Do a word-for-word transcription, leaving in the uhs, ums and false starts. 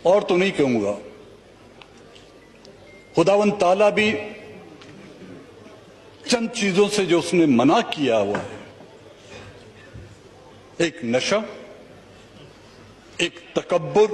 और तो नहीं कहूंगा, खुदावन ताला भी चंद चीजों से जो उसने मना किया हुआ है, एक नशा, एक तकब्बुर